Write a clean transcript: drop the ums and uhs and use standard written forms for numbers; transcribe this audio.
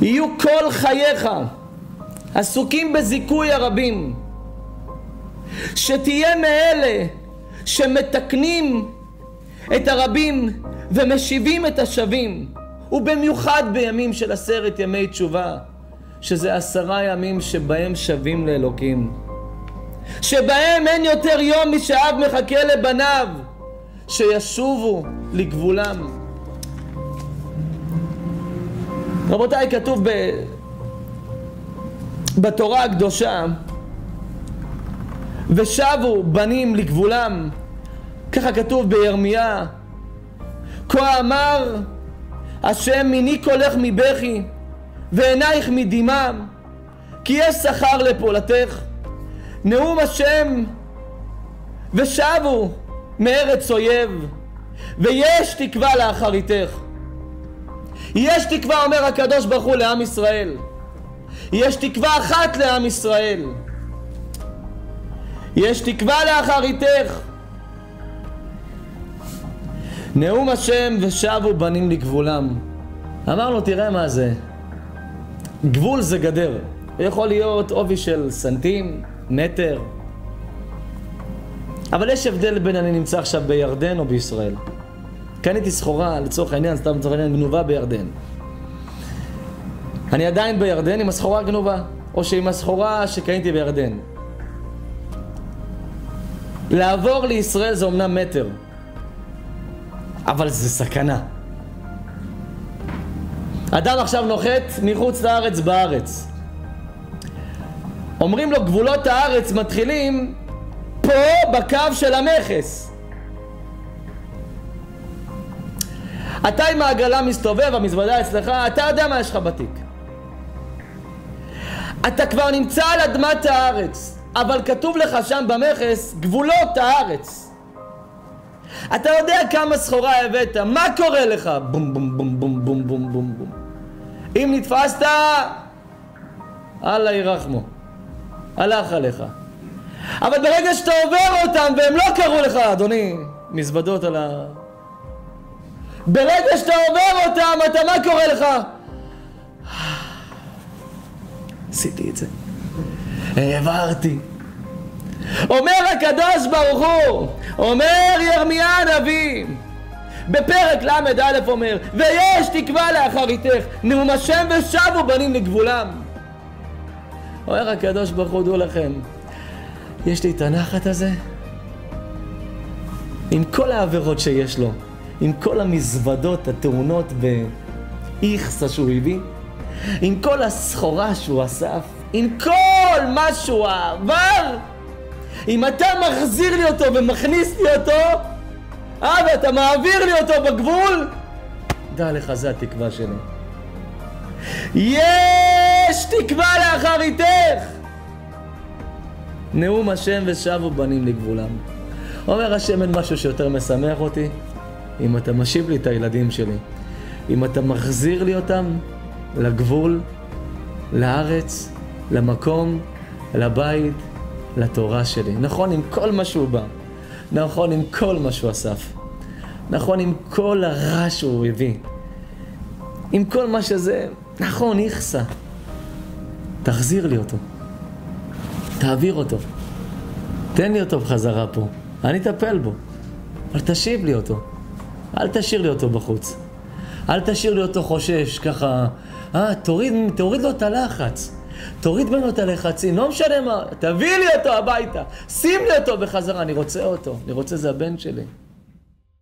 יהיו כל חייך עסוקים בזיכוי הרבים, שתהיה מאלה שמתקנים את הרבים ומשיבים את השבים, ובמיוחד בימים של 10 ימי תשובה, שזה 10 ימים שבהם שבים לאלוקים, שבהם אין יותר יום משאב מחכה לבניו שישובו לגבולם. רבותיי, כתוב בתורה הקדושה, ושבו בנים לגבולם, ככה כתוב בירמיה, כה אמר השם, מיני קולך מבכי ועינייך מדמעה, כי יש שכר לפעולתך. נאום השם, ושבו מארץ אויב, ויש תקווה לאחריתך. יש תקווה, אומר הקדוש ברוך הוא לעם ישראל. יש תקווה אחת לעם ישראל. יש תקווה לאחריתך. נאום השם, ושבו בנים לגבולם. אמר לו, תראה מה זה. גבול זה גדר. יכול להיות עובי של סנטים, מטר. אבל יש הבדל בין אני נמצא עכשיו בירדן או בישראל. קניתי סחורה, לצורך העניין, סתם לצורך העניין, גנובה בירדן. אני עדיין בירדן עם הסחורה הגנובה, או שעם הסחורה שקניתי בירדן. לעבור לישראל זה אומנם מטר, אבל זה סכנה. אדם עכשיו נוחת מחוץ לארץ בארץ. אומרים לו, גבולות הארץ מתחילים פה בקו של המכס. אתה עם העגלה מסתובב, המזוודה אצלך, אתה יודע מה יש לך בתיק. אתה כבר נמצא על אדמת הארץ, אבל כתוב לך שם במכס גבולות הארץ. אתה יודע כמה סחורה הבאת, מה קורה לך? בום בום בום בום בום בום בום בום. אם נתפסת, אללה ירחמו, הלך עליך. אבל ברגע שאתה עובר אותם והם לא קראו לך, אדוני, מזוודות על ה... ברגע שאתה עובר אותם, אתה מה קורה לך? עשיתי את זה, העברתי. אומר הקדוש ברוך הוא, אומר ירמיה הנביא בפרק ל"א, אומר, ויש תקווה לאחריתך, נאום השם, ושבו בנים לגבולם. אומר הקדוש ברוך הוא, דעו לכם, יש לי את הנחת הזה עם כל העבירות שיש לו, עם כל המזוודות הטעונות באיכסה שהוא הביא, עם כל הסחורה שהוא אסף, עם כל מה שהוא עבר. אם אתה מחזיר לי אותו ומכניס לי אותו, ואתה מעביר לי אותו בגבול, דע לך, זה התקווה שלי. יש תקווה לאחריתך, נאום השם, ושבו בנים לגבולם. אומר השם, אין משהו שיותר משמח אותי אם אתה משיב לי את הילדים שלי, אם אתה מחזיר לי אותם לגבול, לארץ, למקום, לבית, לתורה שלי. נכון, עם כל מה שהוא בא, נכון, עם כל מה שהוא אסף, נכון, עם כל הרע שהוא הביא, עם כל מה שזה, נכון, איכסה, תחזיר לי אותו, תעביר אותו, תן לי אותו בחזרה פה, אני אטפל בו, אבל תשיב לי אותו, אל תשאיר לי אותו בחוץ, אל תשאיר לי אותו חושש ככה, תוריד לו את הלחץ, תוריד ממנו את הלחצים, לא משנה מה, תביא לי אותו הביתה, שים לי אותו בחזרה, אני רוצה אותו, אני רוצה, זה הבן שלי.